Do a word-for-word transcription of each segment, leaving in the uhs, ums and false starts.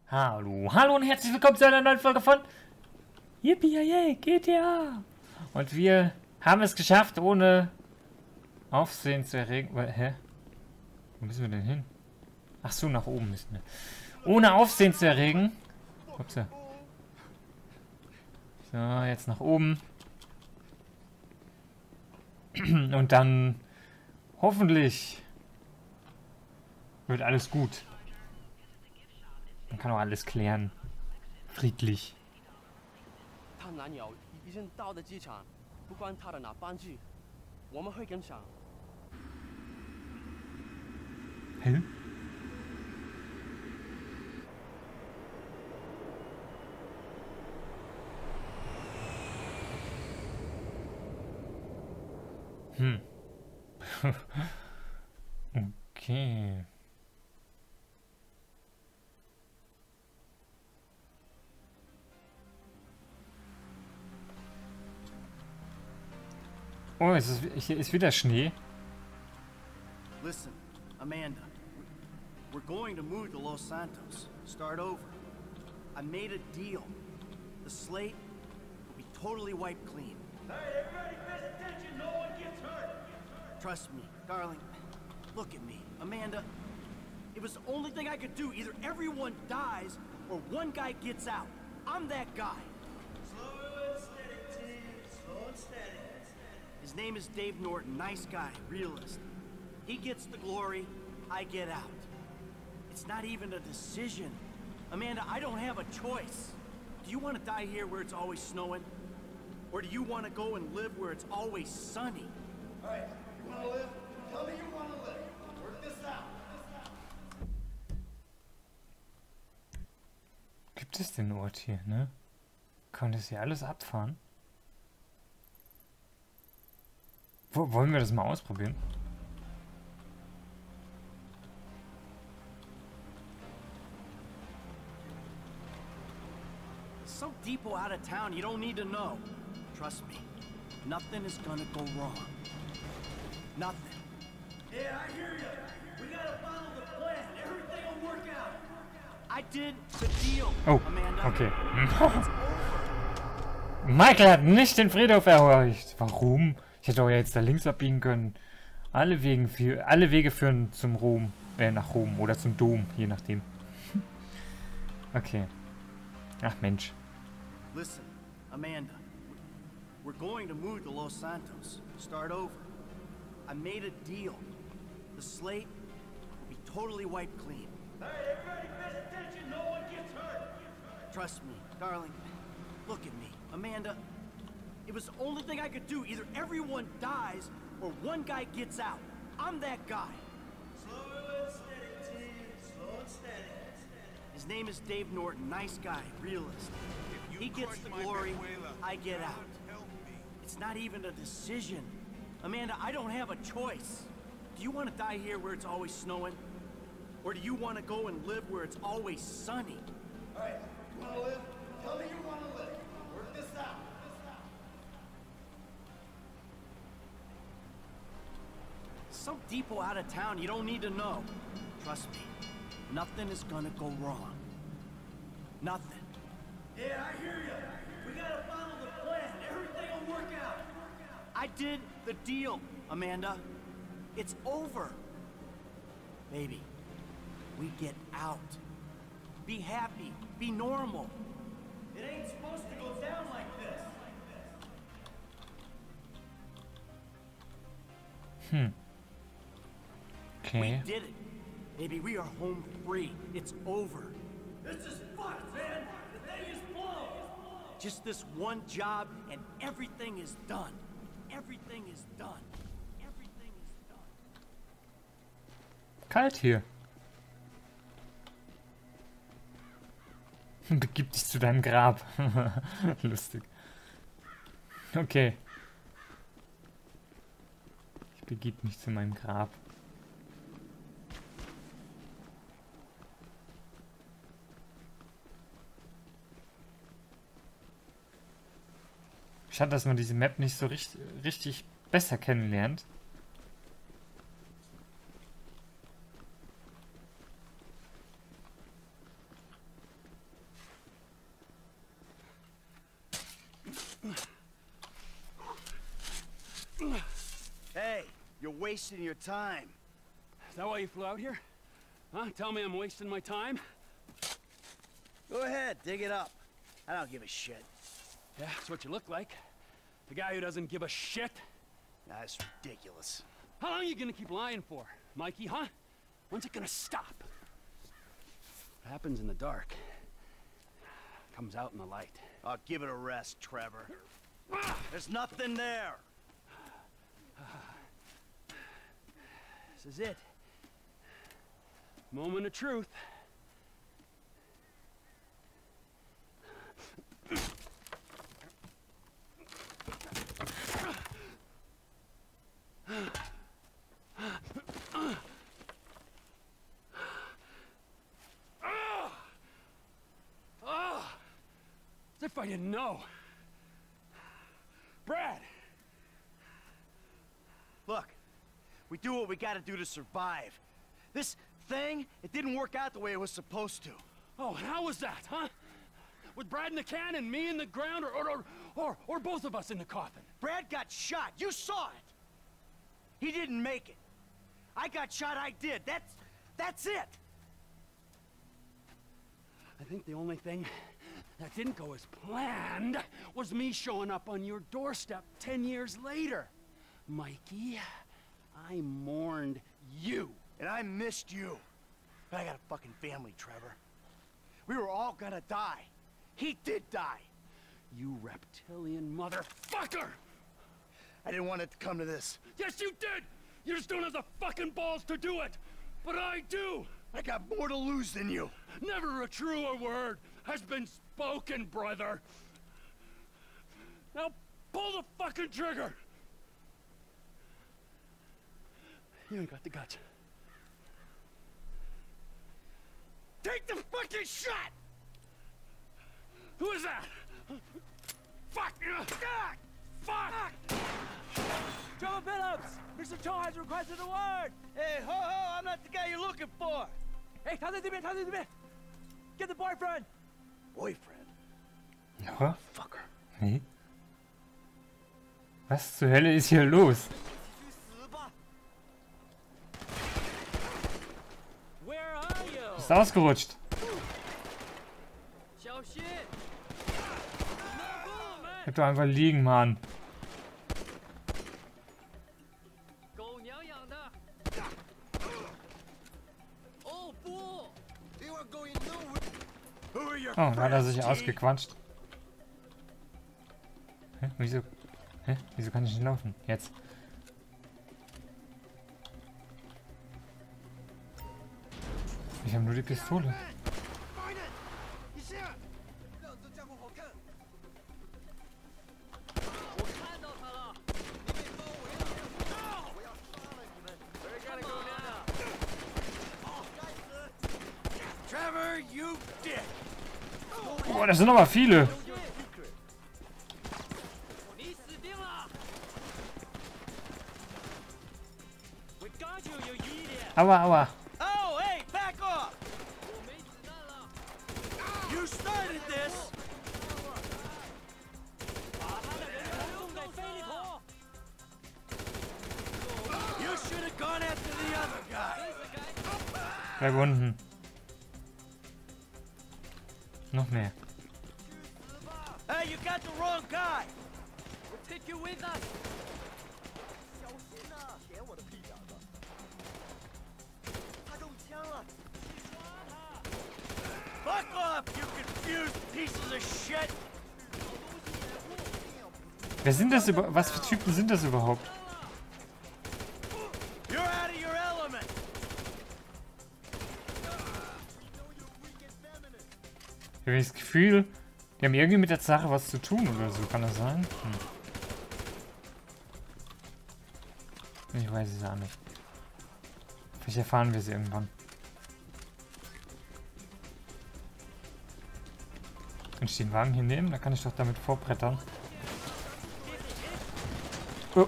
Hallo, hallo und herzlich willkommen zu einer neuen Folge von Yippie G T A. Und wir haben es geschafft, ohne Aufsehen zu erregen. Hä? Wo müssen wir denn hin? Ach so, nach oben müssen wir. Ohne Aufsehen zu erregen. Upsa. So, jetzt nach oben. Und dann hoffentlich wird alles gut. Man kann auch alles klären. Friedlich. Hä? Hm. Okay. Oh, es ist, hier ist wieder Schnee. Listen, Amanda. We're going to move to Los Santos. Start over. I made a deal. The slate will be totally wiped clean. Hey, everybody pays attention. No one gets hurt. Trust me, darling. Look at me, Amanda. It was the only thing I could do. Either everyone dies or one guy gets out. I'm that guy. Slow and steady, team. Slow and steady. His name is Dave Norton. Nice guy, realist. He gets the glory, I get out. It's not even a decision. Amanda, I don't have a choice. Do you want to die here where it's always snowing? Or do you want to go and live where it's always sunny? All right, you want to live? Tell me you want to live. Work this out. Gibt es den Ort hier, ne? Kann das hier alles abfahren? Wo, wollen wir das mal ausprobieren? So depot out of town, you don't need to know. Trust me, nothing is gonna go wrong. Nothing. Yeah, I hear you. We gotta follow the plan. Everything will work out. I did the deal, Oh, Amanda. okay. Michael hat nicht den Friedhof erreicht. Warum? Ich hätte auch jetzt da links abbiegen können. Alle Wege, für, alle Wege führen zum Rom, äh, nach Rom oder zum Dom, je nachdem. Okay. Ach Mensch. Listen, Amanda. We're going to move to Los Santos. Start over. I made a deal. The slate will be totally wiped clean. Hey, everybody pays attention. No one gets hurt. Trust me, darling. Look at me, Amanda. It was the only thing I could do. Either everyone dies or one guy gets out. I'm that guy. Slow and steady, team. Slow and steady. His name is Dave Norton. Nice guy, realist. He gets the glory, I get out. It's not even a decision. Amanda, I don't have a choice. Do you want to die here where it's always snowing? Or do you want to go and live where it's always sunny? All right, you want to live? Tell me you want to live. Work this out. Some depot out of town, you don't need to know. Trust me, nothing is gonna go wrong. Nothing. Yeah, I hear you. We gotta follow the plan. Everything will work out. I did the deal, Amanda. It's over. Baby, we get out. Be happy. Be normal. It ain't supposed to go down like this. Hmm. Okay. We did it. Baby, we are home free. It's over. This is fucked, man. The thing is blown. Just this one job and everything is done. Everything is done. Everything is done. Kalt hier. Begib dich zu deinem Grab. Lustig. Okay. Ich begib mich zu meinem Grab. Schade, dass man diese Map nicht so richtig, richtig besser kennenlernt. wasting your time. Is that why you flew out here? Huh? Tell me I'm wasting my time? Go ahead, dig it up. I don't give a shit. Yeah, that's what you look like. The guy who doesn't give a shit. That's ridiculous. How long are you gonna keep lying for, Mikey, huh? When's it gonna stop? What happens in the dark comes out in the light. I'll give it a rest, Trevor. There's nothing there. This is it. Moment of truth. As if I didn't know. Brad! Look, we do what we gotta do to survive. This thing, it didn't work out the way it was supposed to. Oh, and how was that, huh? With Brad in the can and me in the ground, or, or, or, or both of us in the coffin? Brad got shot. You saw it. He didn't make it. I got shot. I did. That's, that's it. I think the only thing that didn't go as planned was me showing up on your doorstep ten years later. Mikey, I mourned you. And I missed you. But I got a fucking family, Trevor. We were all gonna die. He did die. You reptilian motherfucker! I didn't want it to come to this. Yes, you did! You just don't have the fucking balls to do it! But I do! I got more to lose than you. Never a truer word has been spoken, brother. Now pull the fucking trigger! You ain't got the guts. Take the fucking shot! Who is that? Fuck! God! Fuck! Trevor Phillips! Mister Cho has requested a word! Hey, ho ho! I'm not the guy you're looking for! Hey, 他在这边，他在这边 Get the boyfriend! Boyfriend? Ja. Fucker. Nee. Was zur Hölle ist hier los? Where are you? Ist ausgerutscht. Bleib doch einfach liegen, Mann. Oh, da hat er sich ausgequatscht. Hä? Wieso? Hä? Wieso kann ich nicht laufen? Jetzt. Ich habe nur die Pistole. Trevor, you dick! Boah, das sind aber viele. Aua, aua. Oh, hey, back off! You started this! You should have gone after the other guy! Bleib unten. Noch mehr. Hey, you got the wrong guy! We'll take you with us! Fuck off, you confused pieces of shit! Wer sind das über... Was für Typen sind das überhaupt? You're out of your element! Ich habe das Gefühl, die haben irgendwie mit der Sache was zu tun oder so. Kann das sein? Hm. Ich weiß es auch nicht. Vielleicht erfahren wir es irgendwann. Kann ich den Wagen hier nehmen? Da kann ich doch damit vorbrettern. Oh.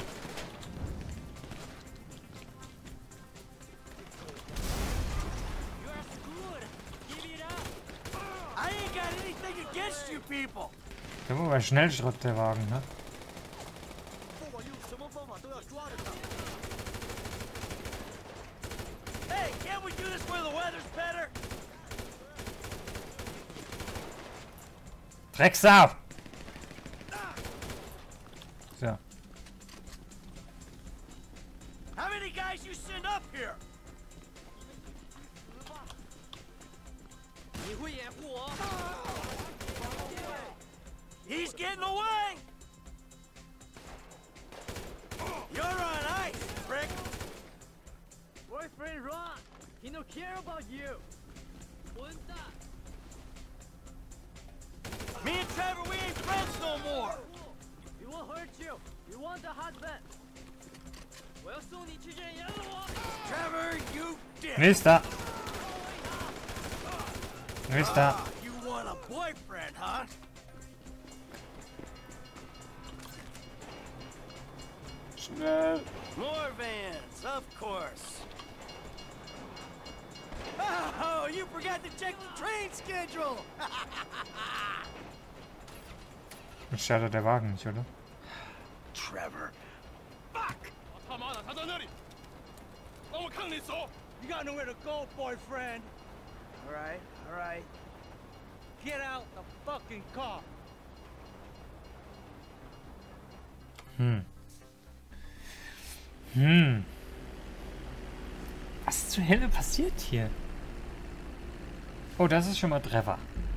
Der war aber Schnellschritt, der Wagen, ne? Can't we do this where the weather's better? Drecksau! So. How many guys you send up here? He's getting away! You're on ice, prick! Boyfriend Ron, he don't care about you. Me and Trevor, we ain't friends no more! He won't hurt you. You want the husband. Trevor, you dick! Mister! Mister! You want a boyfriend, huh? Schnell! More vans, of course. Oh, you forgot to check the train schedule! Startet der Wagen nicht, oder? Trevor. Fuck! You got nowhere to go, boyfriend. All right, all right. Get out the fucking car. Hm. Hm. Was zur Hölle passiert hier? Oh, das ist schon mal Treffer.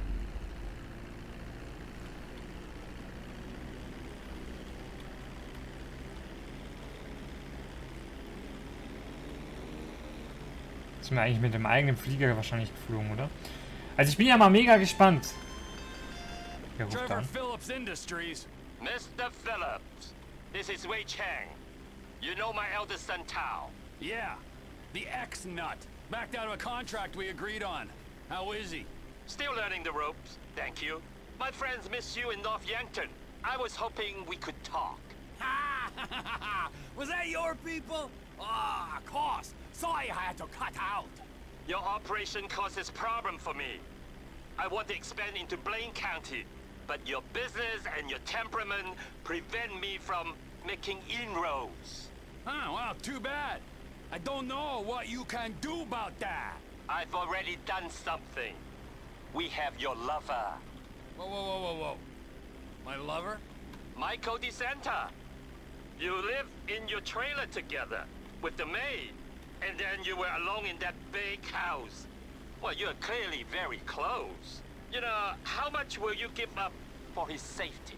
Sind wir eigentlich mit dem eigenen Flieger wahrscheinlich geflogen, oder? Also ich bin ja mal mega gespannt. Wer ruft Trevor an? Phillips Industries. Mister Phillips, this is Wei Chang. You know my eldest son Tao. Yeah, the ex-nut. Backed out of a contract we agreed on. How is he? Still learning the ropes, thank you. My friends miss you in North Yankton. I was hoping we could talk. Was that your people? Ah, of course. Sorry I had to cut out. Your operation causes problem for me. I want to expand into Blaine County, but your business and your temperament prevent me from making inroads. Huh, well, too bad. I don't know what you can do about that. I've already done something. We have your lover. Whoa, whoa, whoa, whoa, whoa. My lover? Michael DeSanta. You lived in your trailer together with the maid, and then you were alone in that big house. Well, you're clearly very close. You know, how much will you give up for his safety?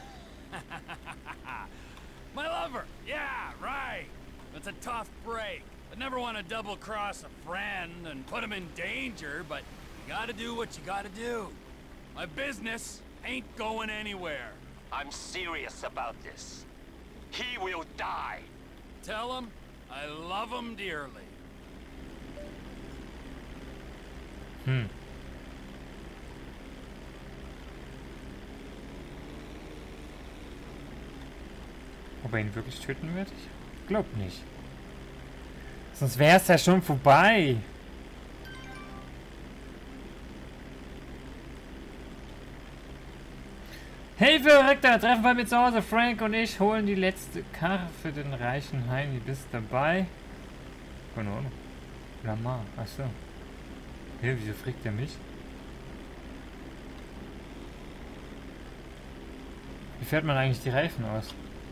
My lover! Yeah, right. It's a tough break. I never want to double-cross a friend and put him in danger, but you gotta do what you gotta do. My business ain't going anywhere. I'm serious about this. He will die. Tell him I love him dearly. Hm. Ob er ihn wirklich töten wird? Ich glaub nicht. Sonst wäre es ja schon vorbei. Hey, Verrückter! Treffen wir mit zu Hause. Frank und ich holen die letzte Karre für den reichen Heini. Bist dabei? Keine Ahnung. Lamar. Achso. Hey, wieso fragt er mich? Wie fährt man eigentlich die Reifen aus?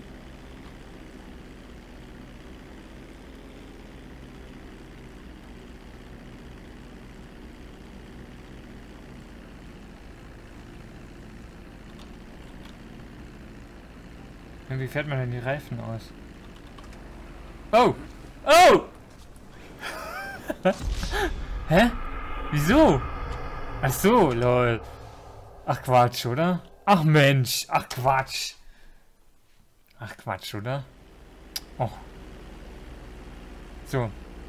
Wie fährt man denn die Reifen aus? Oh! Oh! Hä? Wieso? Ach so, lol. Ach Quatsch, oder? Ach Mensch, ach Quatsch. Ach Quatsch, oder? Oh. So.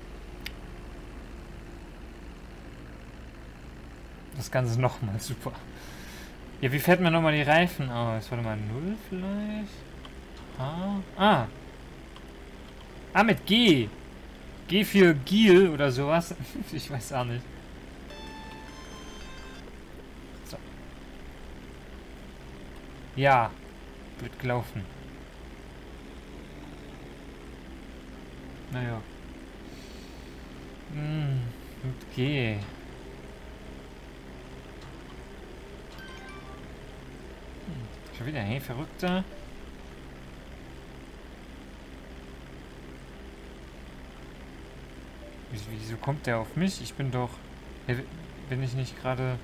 Das Ganze nochmal, super. Ja, wie fährt man nochmal die Reifen aus? Warte mal, null vielleicht? Ah. Ah. Ah, mit G. G für Giel oder sowas. Ich weiß auch nicht. So. Ja. Wird gelaufen. Naja. Hm, okay. Hm, schon wieder, hey, Verrückter. Wieso, wieso kommt der auf mich? Ich bin doch... Hey, bin ich nicht gerade...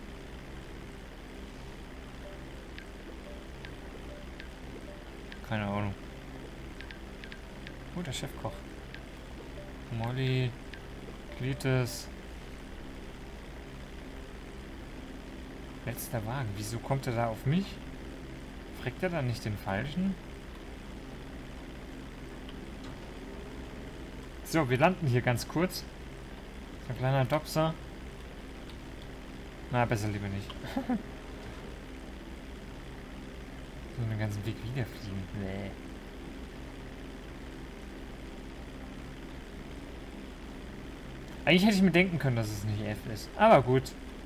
Keine Ahnung. Oh, der Chefkoch. Molly... Cletus. Letzter Wagen. Wieso kommt er da auf mich? Fragt er da nicht den Falschen? So, wir landen hier ganz kurz. So ein kleiner Dopser. Na, besser lieber nicht. So den ganzen Weg wiederfliegen. Nee. Eigentlich hätte ich mir denken können, dass es nicht F ist. Aber gut.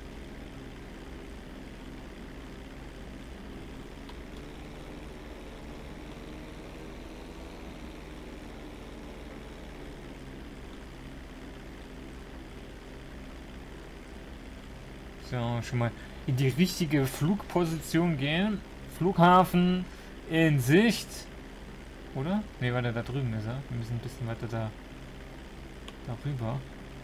So, schon mal in die richtige Flugposition gehen. Flughafen in Sicht. Oder? Ne, warte, da drüben ist er. Wir müssen ein bisschen weiter da darüber.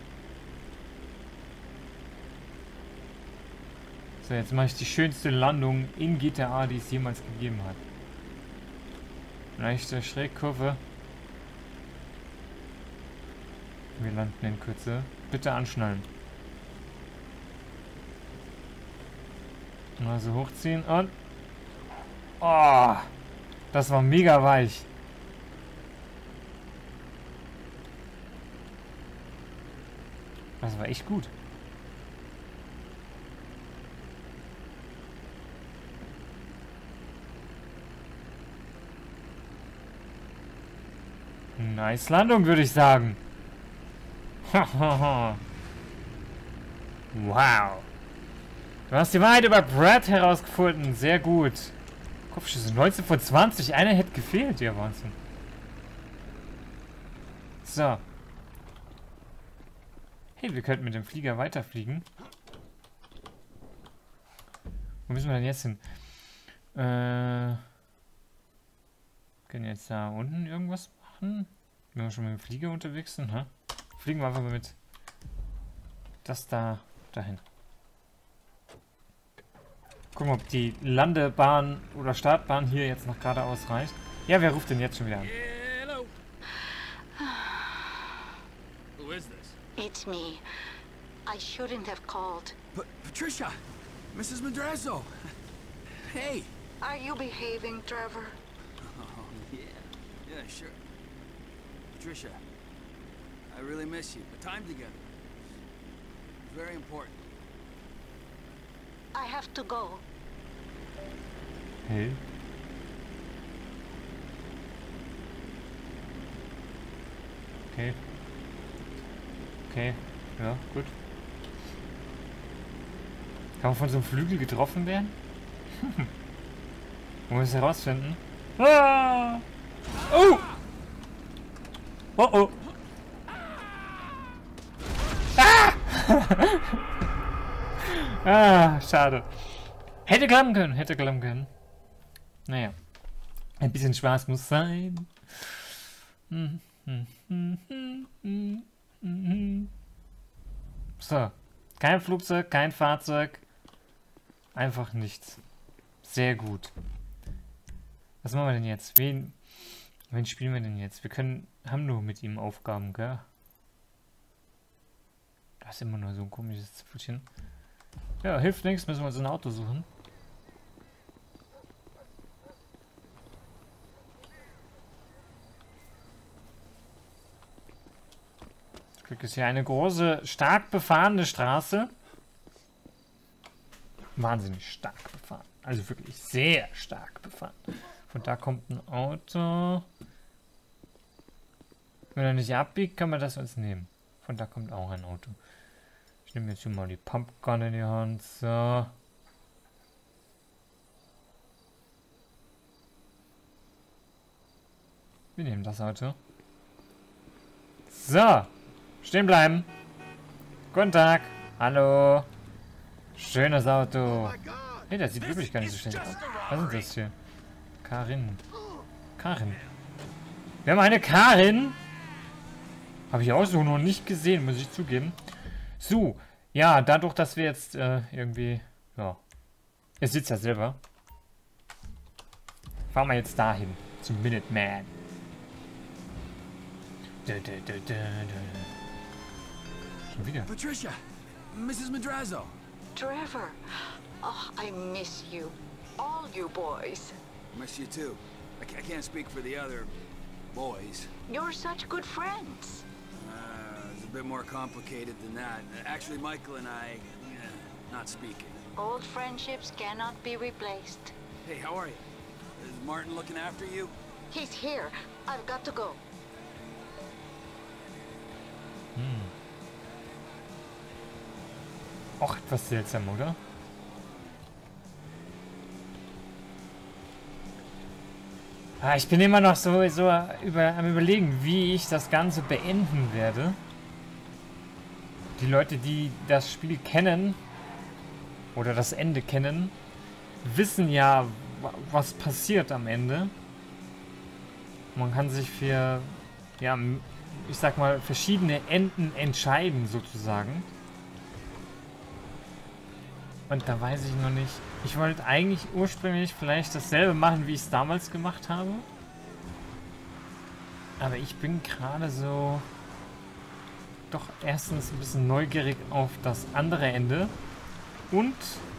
So, jetzt mache ich die schönste Landung in G T A, die es jemals gegeben hat. Leichte Schrägkurve. Wir landen in Kürze. Bitte anschnallen. Mal so hochziehen und... Oh! Das war mega weich. Das war echt gut. Nice Landung, würde ich sagen. Wow. Du hast die Wahrheit über Brad herausgefunden. Sehr gut. Kopfschüsse neunzehn von zwanzig. Einer hätte gefehlt. Ja, Wahnsinn. So. Hey, wir könnten mit dem Flieger weiterfliegen. Wo müssen wir denn jetzt hin? Äh... Können jetzt da unten irgendwas machen? Wenn wir schon mit dem Flieger unterwegs sind, ha? Fliegen wir einfach mal mit das da dahin. Gucken, ob die Landebahn oder Startbahn hier jetzt noch geradeaus reicht. Ja, wer ruft denn jetzt schon wieder an? Hello. Who is this? It's me. I shouldn't have called. But Patricia, Missus Madrazo. Hey. Are you behaving, Trevor? Oh, yeah. Yeah, sure. Patricia, I really miss you. The time together. It's very important. I have to go. Hey. Okay. Okay. Ja, gut. Kann man von so einem Flügel getroffen werden? Wollen wir es herausfinden? Ah! Oh! Oh oh! Ah! Ah, schade. Hätte klappen können, hätte klappen können. Naja. Ein bisschen Spaß muss sein. So. Kein Flugzeug, kein Fahrzeug. Einfach nichts. Sehr gut. Was machen wir denn jetzt? Wen, wen spielen wir denn jetzt? Wir können, haben nur mit ihm Aufgaben, gell? Das ist immer nur so ein komisches Zipfelchen. Ja, hilft nichts, müssen wir uns ein Auto suchen. Zum Glück ist hier eine große, stark befahrene Straße. Wahnsinnig stark befahren. Also wirklich sehr stark befahren. Von da kommt ein Auto. Wenn er nicht abbiegt, kann man das uns nehmen. Von da kommt auch ein Auto. Ich nehme jetzt hier mal die Pumpgun in die Hand. So. Wir nehmen das Auto. So. Stehen bleiben. Guten Tag. Hallo. Schönes Auto. Hey, das sieht wirklich gar nicht so schlecht aus. Was ist das hier? Karin. Karin. Wir haben eine Karin. Habe ich auch so noch nicht gesehen, muss ich zugeben. So. Ja, dadurch, dass wir jetzt äh, irgendwie... Ja. Ihr seht es ja selber. Fahren wir jetzt dahin. Zum Minuteman. Da, da, da, da, da. Schon wieder. Patricia, Missus Madrazo. Trevor, oh, I miss you. All you boys. Miss you too. I, ca I can't speak for the other boys. You're such good friends. Uh, it's a bit more complicated than that. Actually, Michael and I, eh, not speaking. Old friendships cannot be replaced. Hey, how are you? Is Martin looking after you? He's here. I've got to go. Hm. Auch etwas seltsam, oder? Ah, ich bin immer noch so, so über, am Überlegen, wie ich das Ganze beenden werde. Die Leute, die das Spiel kennen, oder das Ende kennen, wissen ja, was passiert am Ende. Man kann sich für, ja, ich sag mal, verschiedene Enden entscheiden, sozusagen. Und da weiß ich noch nicht. Ich wollte eigentlich ursprünglich vielleicht dasselbe machen, wie ich es damals gemacht habe. Aber ich bin gerade so... doch erstens ein bisschen neugierig auf das andere Ende. Und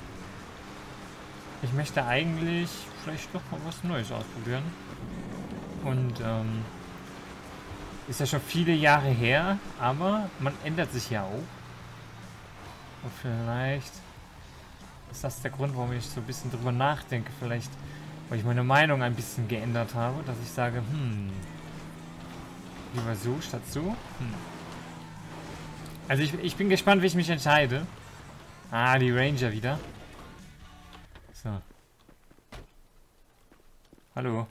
ich möchte eigentlich vielleicht doch mal was Neues ausprobieren. Und ähm, ist ja schon viele Jahre her, aber man ändert sich ja auch. Und vielleicht ist das der Grund, warum ich so ein bisschen drüber nachdenke. Vielleicht, weil ich meine Meinung ein bisschen geändert habe, dass ich sage, hm, lieber so statt so. Hm. Also ich, ich bin gespannt, wie ich mich entscheide. Ah, die Ranger wieder. So. Hallo.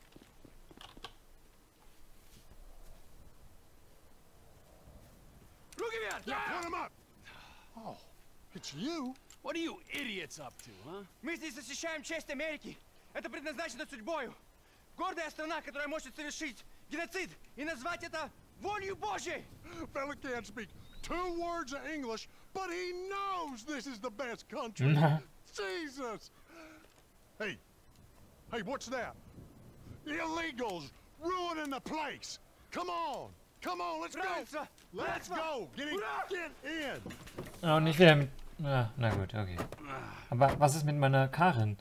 Look at that! Put him up! Oh, it's you? What are you idiots up to, huh? Мы здесь защищаем честь Америки. Это предназначено судьбою. Гордая страна, которая может совершить геноцид и назвать это волею Божьей. Fella can't speak two words of English, but he knows this is the best country. Jesus! Hey, hey, what's that? The illegals ruining the place. Come on, come on, let's go. Let's go. Get in. Get in. Und nicht wieder mit... Ja, na gut, okay. Aber was ist mit meiner Karin?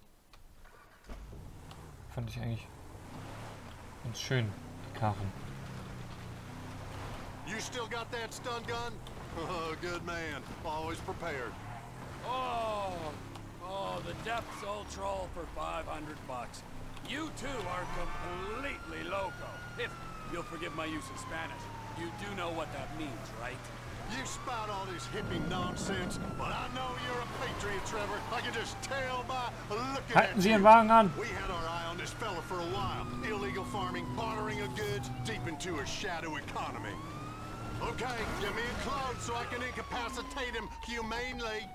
Fand ich eigentlich ganz schön, die Karin. You still got that stun gun? Oh, good man. Always prepared. Oh, oh, the Depth Soul Troll for five hundred bucks. You two are completely loco. If you'll forgive my use of Spanish, you do know what that means, right? You spout all this hippie nonsense, but I know you're a patriot, Trevor. I can just tell by looking Halten at Sie you. Ihren Wagen an! We had our eye on this fella for a while. Illegal farming, bartering of goods, deep into a shadow economy. Okay, get me in close so I can incapacitate him humanely.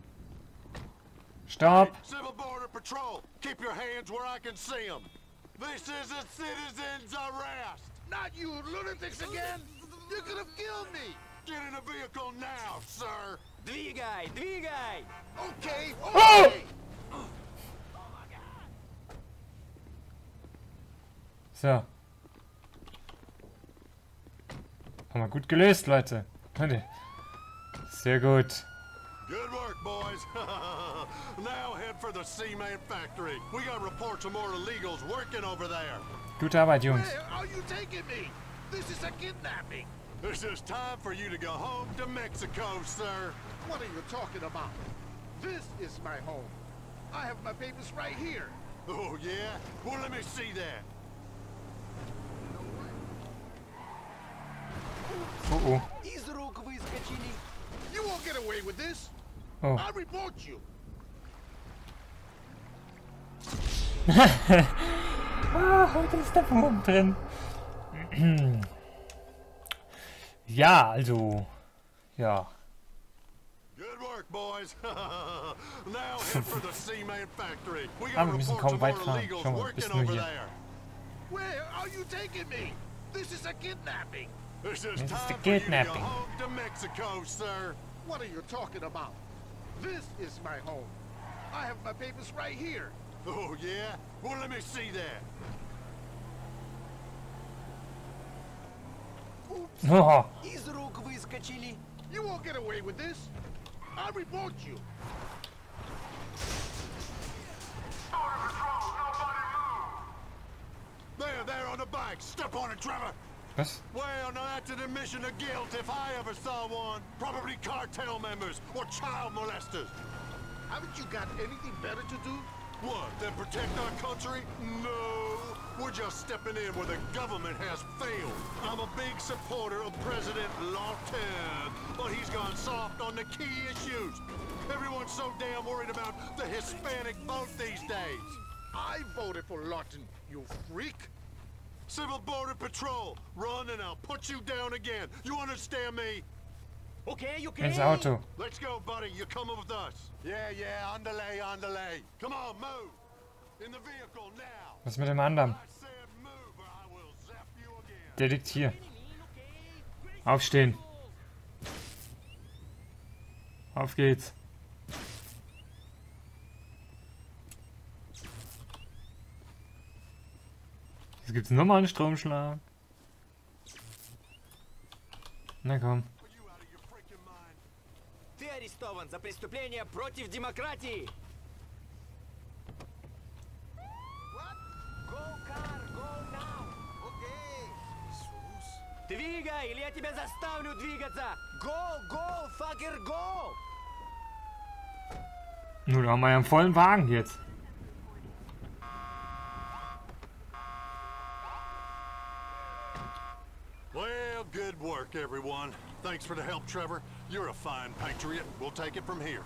Stopp! Civil Border Patrol, keep your hands where I can see them. This is a citizen's arrest. Not you lunatics again. You could have killed me. Get in the vehicle now, sir. Двигай, двигай. Okay, Oh! okay. So. Haben wir gut gelöst, Leute. Leute. Sehr gut. Good work, boys. Now head for the Seaman factory. We got reports of more illegals working over there. Gute Arbeit, Jungs. Where are you taking me? This is a kidnapping. This is time for you to go home to Mexico, sir. What are you talking about? This is my home. I have my papers right here. Oh, yeah? Well, let me see that. Oh, oh. Из рук выскочили. You won't get away with this. Oh. I'll report you. Ah, heute ist der Wurm drin. Ja, also... Ja. Good work, boys. Now head for the Seaman factory. We Ah, got wir müssen reports kaum of weit more fahren. illegals Schau mal, working bist nur over hier. there. Where are you taking me? This is a kidnapping. This is This is time the for you to go kidnapping. home to Mexico, sir. What are you talking about? This is my home. I have my papers right here. Oh, yeah? Well, let me see that. Oh, Из рук выскочили. You won't get away with this. I'll report you. There, there on the bike. Step on it, Trevor. was? Well, now that's an admission of guilt if I ever saw one. Probably cartel members or child molesters. Haven't you got anything better to do? What, then protect our country? No. We're just stepping in where the government has failed. I'm a big supporter of President Lawton, but he's gone soft on the key issues. Everyone's so damn worried about the Hispanic vote these days. I voted for Lawton, you freak. Civil Border Patrol, run and I'll put you down again. You understand me? Okay, okay. Ins Auto. Let's go, buddy. You're coming with us. Yeah, yeah, underlay, underlay. Come on, move. In the vehicle now. Was mit dem anderen? I said move or I will zap you again. Der liegt hier. Aufstehen. Auf geht's. Jetzt gibt's nochmal einen Stromschlag. Na komm. Are you out of your freaking mind? Ты арестован за преступление против демократии. Go car, go now. Okay. Двигай, или я тебя заставлю двигаться. Go, go, fucker, go. Nun haben wir ja einen vollen Wagen jetzt. Well, good work, everyone. Thanks for the help, Trevor. You're a fine patriot. We'll take it from here.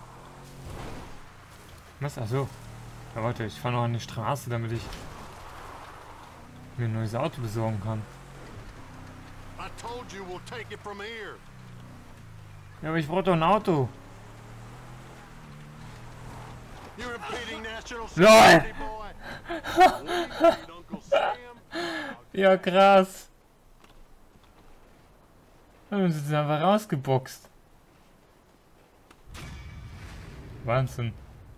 Was? Achso. Ja, warte, ich fahre noch an die Straße, damit ich mir ein neues Auto besorgen kann. I told you we'll take it from here. Ja, aber ich brauche doch ein Auto. You're impeding national LOL! security, boy. We need Uncle Sam. Ja, krass. Und sie sind einfach rausgeboxt. Wahnsinn.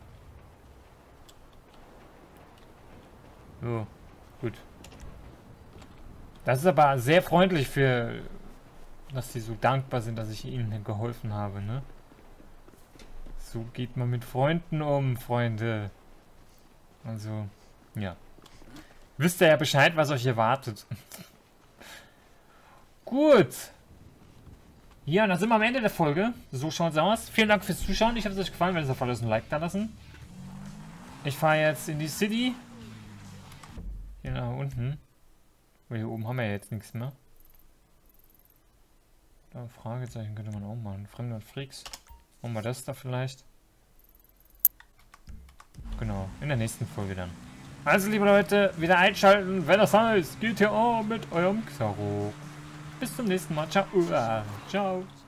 So, gut. Das ist aber sehr freundlich für, dass sie so dankbar sind, dass ich ihnen geholfen habe, ne? So geht man mit Freunden um, Freunde. Also, ja. Wisst ihr ja Bescheid, was euch erwartet. Gut. Ja, dann sind wir am Ende der Folge. So schaut's aus. Vielen Dank fürs Zuschauen. Ich hoffe, es euch gefallen. Wenn es der Fall ist, ein Like da lassen. Ich fahre jetzt in die City. Hier nach unten. Aber hier oben haben wir ja jetzt nichts mehr. Da Fragezeichen könnte man auch machen. Fremde und Freaks. Machen wir das da vielleicht. Genau, in der nächsten Folge dann. Also, liebe Leute, wieder einschalten, wenn das heißt G T A mit eurem Xaro. Bis zum nächsten Mal. Ciao. Ciao.